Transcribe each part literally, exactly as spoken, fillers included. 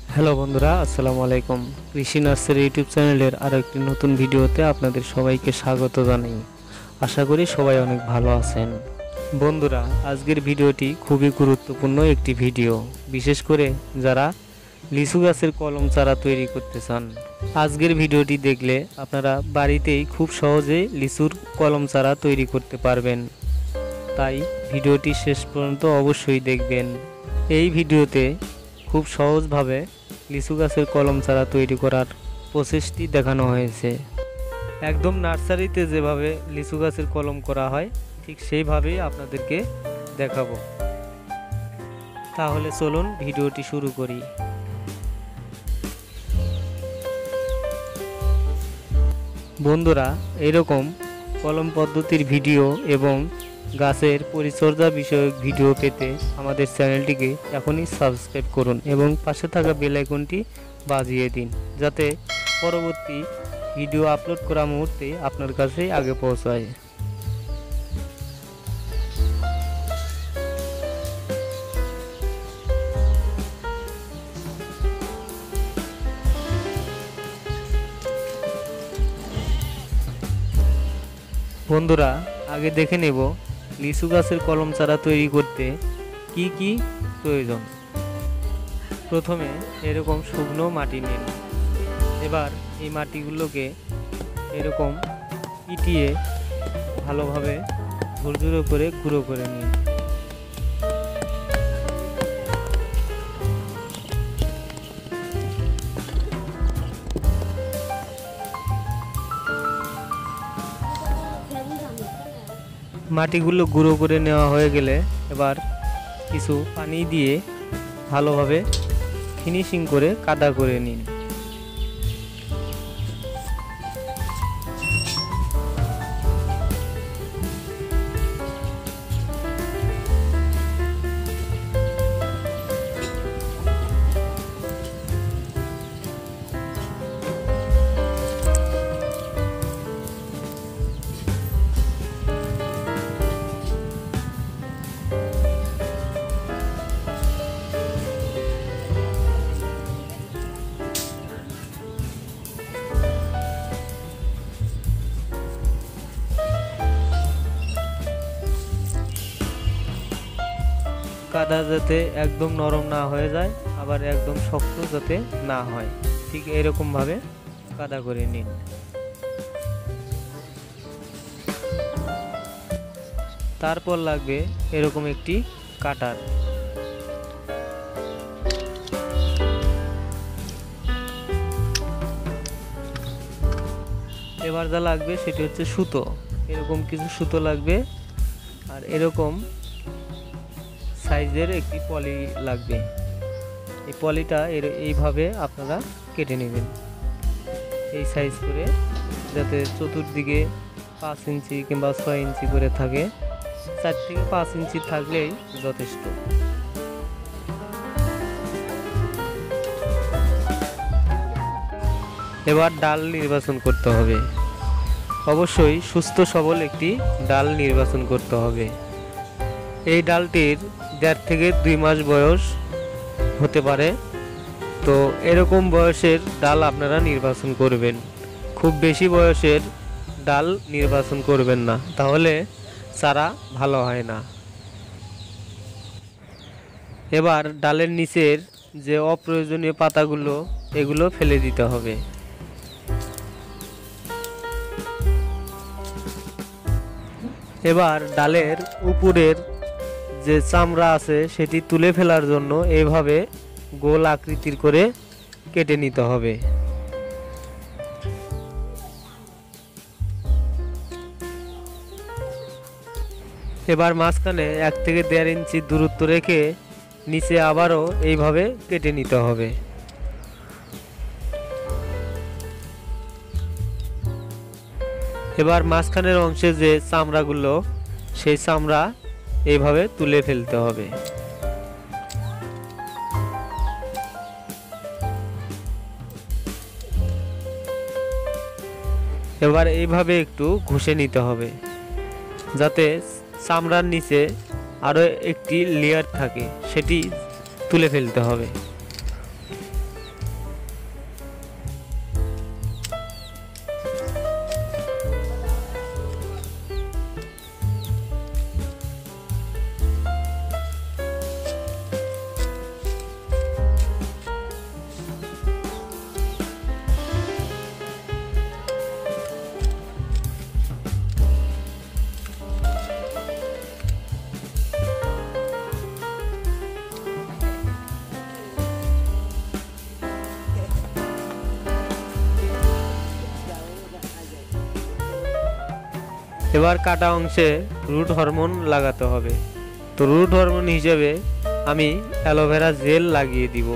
Hello বন্ধুরা, আসসালামু আলাইকুম। কৃষি নার্সারি ইউটিউব চ্যানেলের আরও একটি নতুন ভিডিওতে আপনাদের সবাইকে স্বাগত জানাই। আশা করি সবাই অনেক ভালো আছেন। বন্ধুরা, আজকের ভিডিওটি খুবই গুরুত্বপূর্ণ একটি ভিডিও, বিশেষ করে যারা লিচু গাছের কলম চারা তৈরি করতে চান। আজকের ভিডিওটি দেখলে আপনারা বাড়িতেই খুব সহজে লিচুর কলম চারা তৈরি করতে পারবেন, তাই ভিডিওটি শেষ পর্যন্ত অবশ্যই দেখবেন। এই ভিডিওতে খুব সহজভাবে লিচু গাছের কলম চারা তৈরি করার প্রসেসটি দেখানো হয়েছে। একদম নার্সারিতে যেভাবে লিচু গাছের কলম করা হয় ঠিক সেইভাবেই আপনাদেরকে দেখাবো। তাহলে চলুন ভিডিওটি শুরু করি। বন্ধুরা, এরকম কলম পদ্ধতির ভিডিও এবং গাছের পরিচর্যা বিষয়ক ভিডিও পেতে আমাদের চ্যানেলটিকে এখনই সাবস্ক্রাইব করুন এবং পাশে থাকা বেল আইকনটি বাজিয়ে দিন, যাতে পরবর্তী ভিডিও আপলোড করা মুহূর্তে আপনার কাছে আগে পৌঁছায়। বন্ধুরা, আগে দেখে নেব লিচু গাছের কলম চারা তৈরি করতে কি কি প্রয়োজন। প্রথমে এরকম শুকনো মাটি নিন। এবার এই মাটিগুলোকে এরকম পিটিয়ে ভালোভাবে ঝুরঝুরো করে গুঁড়ো করে নিন। মাটিগুলো গুঁড়ো করে নেওয়া হয়ে গেলে এবার কিছু পানি দিয়ে ভালোভাবে ফিনিশিং করে কাদা করে নিন। কাদা যাতে একদম নরম না হয়ে যায়, আবার একদম শক্ত যাতে না হয়, ঠিক এরকম ভাবে কাদা করে নিন। তারপর লাগবে এরকম একটি কাটার। এবার যা লাগবে সেটি হচ্ছে সুতো। এরকম কিছু সুতো লাগবে, আর এরকম সাইজের একটি পলি লাগবে। এই পলিটা এর এইভাবে আপনারা কেটে নেবেন এই সাইজ করে, যাতে চতুর্দিকে পাঁচ ইঞ্চি কিংবা ছয় ইঞ্চি করে থাকে। চার থেকে পাঁচ ইঞ্চি থাকলেই যথেষ্ট। এবার ডাল নির্বাচন করতে হবে। অবশ্যই সুস্থ সবল একটি ডাল নির্বাচন করতে হবে। এই ডালটির দেড় থেকে দুই মাস বয়স হতে পারে, তো এরকম বয়সের ডাল আপনারা নির্বাচন করবেন। খুব বেশি বয়সের ডাল নির্বাচন করবেন না, তাহলে চারা ভালো হয় না। এবার ডালের নিচের যে অপ্রয়োজনীয় পাতাগুলো এগুলো ফেলে দিতে হবে। এবার ডালের উপরের যে চামড়া আছে সেটি তুলে ফেলার জন্য এইভাবে গোল আকৃতির করে কেটে নিতে হবে। এবার মাঝখানে এক থেকে দেড় ইঞ্চি দূরত্ব রেখে নিচে আবারও এইভাবে কেটে নিতে হবে। এবার মাঝখানের অংশে যে চামড়াগুলো সেই চামড়া এইভাবে তুলে ফেলতে হবে। এবার এইভাবে একটু ঘষে নিতে হবে, যাতে চামড়ার নিচে আরও একটি লেয়ার থাকে, সেটি তুলে ফেলতে হবে। এবার কাটা অংশে রুট হরমোন লাগাতে হবে। তো রুট হরমোন হিসেবে আমি অ্যালোভেরা জেল লাগিয়ে দিব।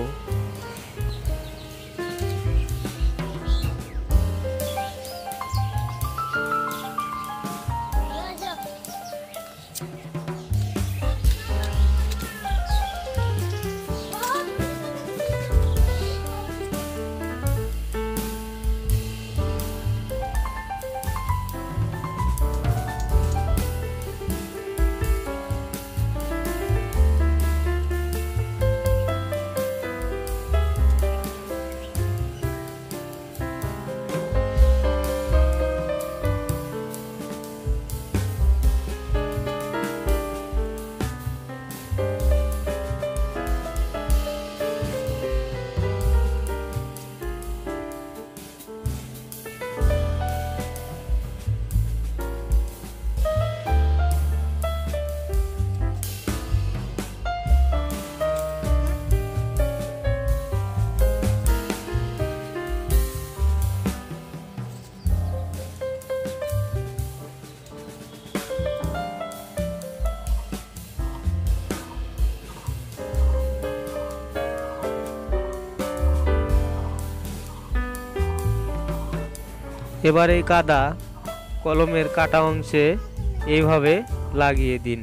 এবার এই কাদা কলমের কাটা অংশে এইভাবে লাগিয়ে দিন।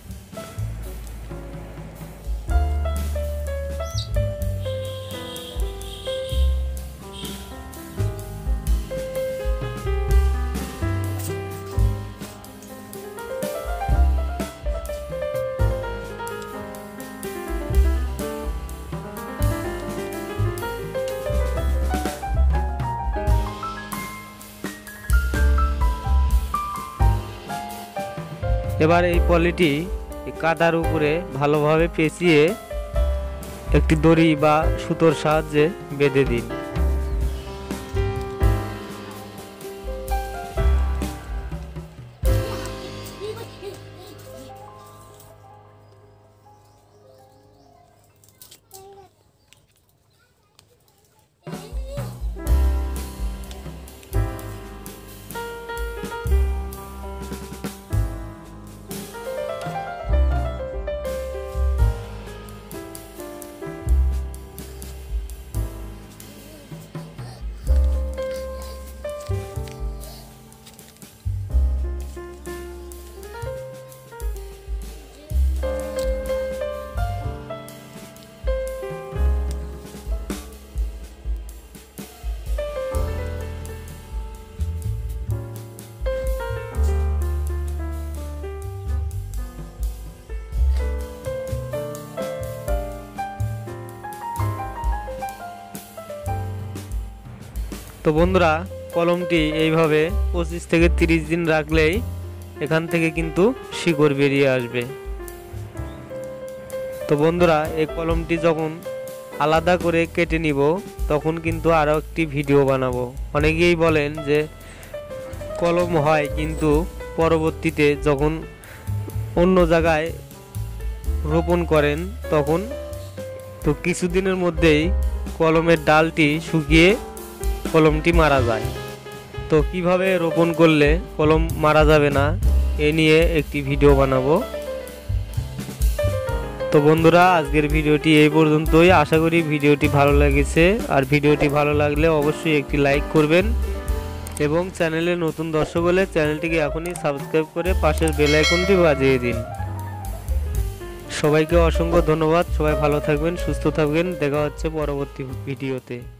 এবার এই পলিটি কাদার উপরে ভালোভাবে পেঁচিয়ে একটি দড়ি বা সুতোর সাহায্যে বেঁধে দিন। তো বন্ধুরা, কলমটি এইভাবে পঁচিশ থেকে তিরিশ দিন রাখলেই এখান থেকে কিন্তু শিকড় বেরিয়ে আসবে। তো বন্ধুরা, এই কলমটি যখন আলাদা করে কেটে নিব তখন কিন্তু আরও একটি ভিডিও বানাবো। অনেকেই বলেন যে কলম হয় কিন্তু পরবর্তীতে যখন অন্য জায়গায় রোপণ করেন তখন তো কিছুদিনের মধ্যেই কলমের ডালটি শুকিয়ে কলমটি মারা যায়। তো কিভাবে রোপণ করলে কলম মারা যাবে না এ নিয়ে একটি ভিডিও বানাবো। তো বন্ধুরা, আজকের ভিডিওটি এই পর্যন্তই। আশা করি ভিডিওটি ভালো লেগেছে। আর ভিডিওটি ভালো লাগলে অবশ্যই একটি লাইক করবেন এবং চ্যানেলে নতুন দর্শক হলে চ্যানেলটিকে এখনই সাবস্ক্রাইব করে পাশের বেল আইকনটি বাজিয়ে দিন। সবাইকে অসংখ্য ধন্যবাদ। সবাই ভালো থাকবেন, সুস্থ থাকবেন। দেখা হচ্ছে পরবর্তী ভিডিওতে।